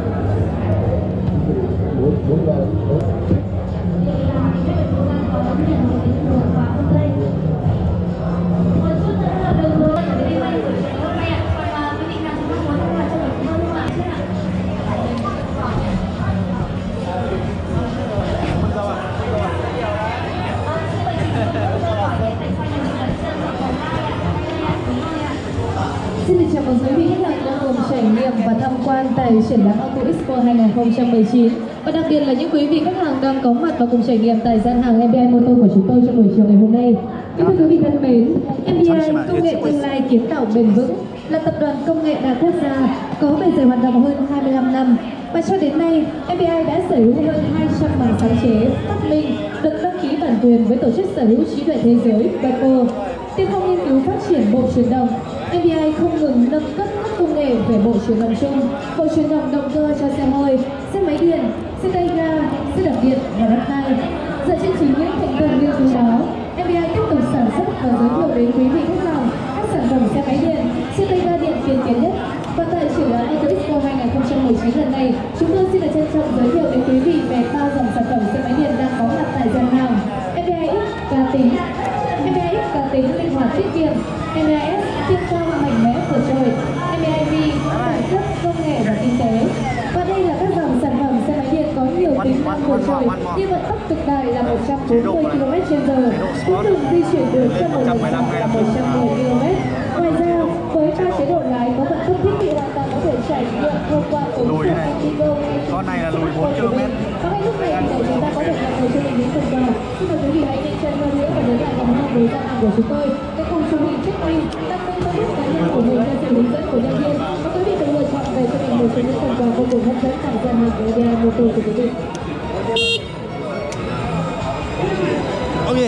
Xin được chào mừng quý vị khách hàng đang cùng trải nghiệm và tham quan tại triển lãm Auto Expo 2019 và đặc biệt là những quý vị khách hàng đang có mặt và cùng trải nghiệm tại gian hàng MBI Motor của chúng tôi trong buổi chiều ngày hôm nay. Kính thưa quý vị thân mến, MBI Công nghệ tương lai kiến tạo bền vững là tập đoàn công nghệ đa quốc gia có bề dày hoạt động hơn 25 năm và cho đến nay MBI đã sở hữu hơn 200 bằng sáng chế phát minh được đăng ký bản quyền với tổ chức sở hữu trí tuệ thế giới WIPO. Tiên phong nghiên cứu phát triển bộ truyền động, MBI không ngừng nâng cấp các công nghệ về bộ truyền động chung, bộ truyền động động cơ cho xe hơi, xe máy điện, xe tay ga, xe đạp điện và đất đai. Dựa trên chính những thành tựu nghiên cứu đó, MBI tiếp tục sản xuất và giới thiệu đến quý vị khách hàng các sản phẩm xe máy điện, xe tay ga điện tiên tiến nhất. Và tại triển lãm Auto Expo 2019 lần này, chúng tôi xin được trân trọng giới thiệu đến quý vị về 3 dòng sản phẩm xe máy điện đang có mặt tại gian hàng: MBI X cá tính, MBI X cá tính linh hoạt tiết kiệm, MBI S tiên phong mạnh mẽ vượt trội, MBI V sản xuất công nghệ và kinh tế. Và đây là các dòng sản phẩm xe máy điện có nhiều tính năng vượt trội như vận tốc cực đại là 140 km/h, cũng đường di chuyển được trong một lần là 110 km. Ngoài ra, với 3 chế độ lái có vận tốc thích, hoàn toàn có thể trải nghiệm thông qua ứng dụng Indigo. Con này là lùi 4 km. Và ngay lúc này thì để chúng ta có thể nhận được cho mình những phần quà. Xin mời quý vị hãy nhanh chân hơn nữa và nhớ lại vòng hoa với gian hàng của chúng tôi. Để cùng chụp hình check-in, đăng ký Facebook cá nhân của mình theo sự hướng dẫn của nhân viên. Và quý vị cần lựa chọn về cho mình một trong những phần quà vô cùng hấp dẫn tại gian hàng của MBI Motor của quý vị. Ok.